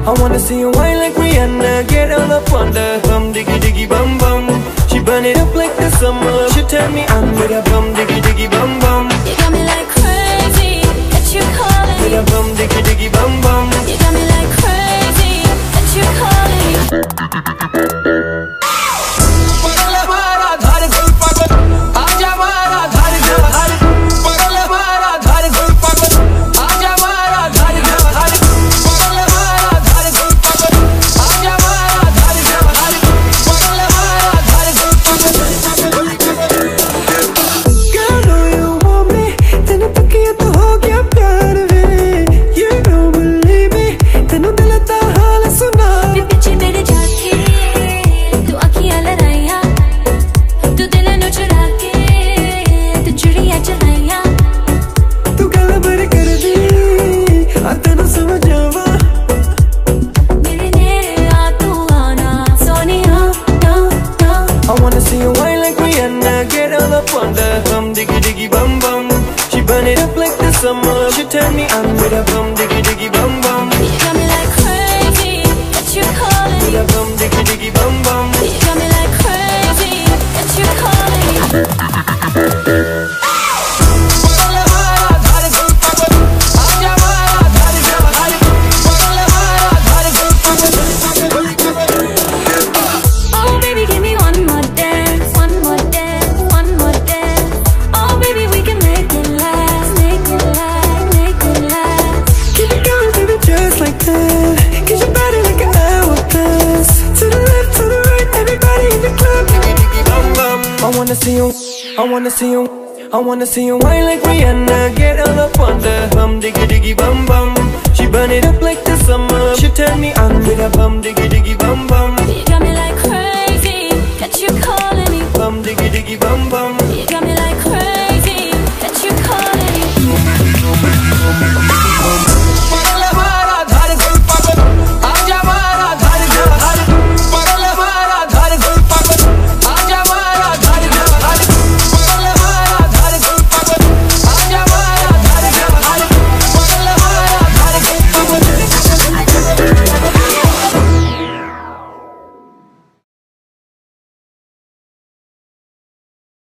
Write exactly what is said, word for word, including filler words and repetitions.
I wanna see you whine like Rihanna, get all up on the bum diggy diggy bum bum. She burn it up like the summer. She turn me on with a bum diggy diggy bum bum. You got me like crazy, that you calling with me. a bum diggy diggy bum bum. You got me like crazy, that you calling me. Summer, she turn me on with a bum diggy diggy bum bum. You got me like crazy, that you calling me. With a bum diggy diggy bum bum. You got me like crazy, that you calling me. I wanna see you, I wanna see you, I wanna see you whine like Rihanna, get all up on the bum diggy diggy bum bum. She burn it up like the summer. She turn me on with a bum diggy diggy bum bum.